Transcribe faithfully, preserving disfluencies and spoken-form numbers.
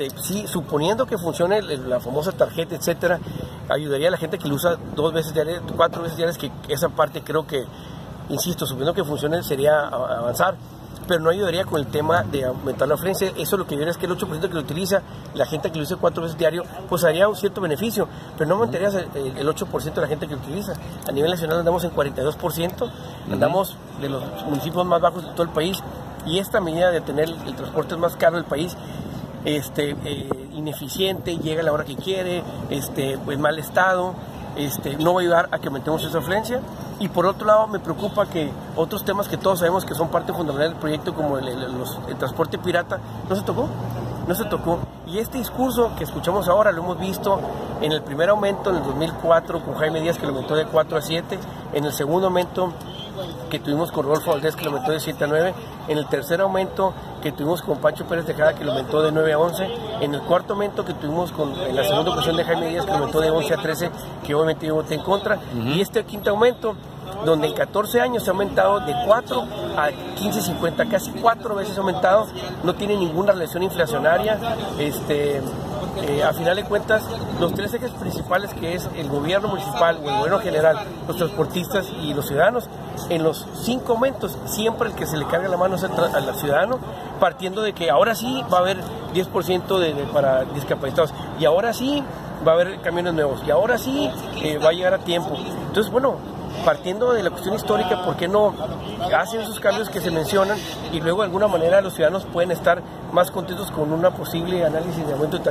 este, sí, suponiendo que funcione el, la famosa tarjeta, etcétera, ayudaría a la gente que lo usa dos veces diarias, cuatro veces diarias, que esa parte creo que, insisto, suponiendo que funcione sería avanzar, pero no ayudaría con el tema de aumentar la ofrenda. Eso lo que yo diría es que el ocho por ciento que lo utiliza, la gente que lo usa cuatro veces diario, pues haría un cierto beneficio, pero no aumentaría el, el ocho por ciento de la gente que lo utiliza. A nivel nacional andamos en cuarenta y dos por ciento, andamos de los municipios más bajos de todo el país, y esta medida de tener el transporte más caro del país, este, eh, ineficiente, llega a la hora que quiere, este, pues mal estado, este, no va a ayudar a que aumentemos esa afluencia. Y por otro lado me preocupa que otros temas que todos sabemos que son parte fundamental del proyecto, como el, el, los, el transporte pirata, no se tocó, no se tocó. Y este discurso que escuchamos ahora lo hemos visto en el primer aumento en el dos mil cuatro con Jaime Díaz, que lo aumentó de cuatro a siete, en el segundo aumento que tuvimos con Rodolfo Valdés, que lo aumentó de siete a nueve, en el tercer aumento que tuvimos con Pancho Pérez Tejada, que lo aumentó de nueve a once, en el cuarto aumento que tuvimos con, en la segunda ocasión de Jaime Díaz, que lo aumentó de once a trece, que obviamente yo voté en contra, uh-huh. Y este quinto aumento, donde en catorce años se ha aumentado de cuatro a quince cincuenta, casi cuatro veces aumentado, no tiene ninguna relación inflacionaria. Este, eh, a final de cuentas, los tres ejes principales, que es el gobierno municipal o el gobierno general, los transportistas y los ciudadanos, en los cinco aumentos, siempre el que se le carga la mano es al ciudadano, partiendo de que ahora sí va a haber diez por ciento de, de, para discapacitados, y ahora sí va a haber camiones nuevos, y ahora sí eh, va a llegar a tiempo. Entonces, bueno, partiendo de la cuestión histórica, ¿por qué no hacen esos cambios que se mencionan y luego de alguna manera los ciudadanos pueden estar más contentos con una posible análisis de aumento de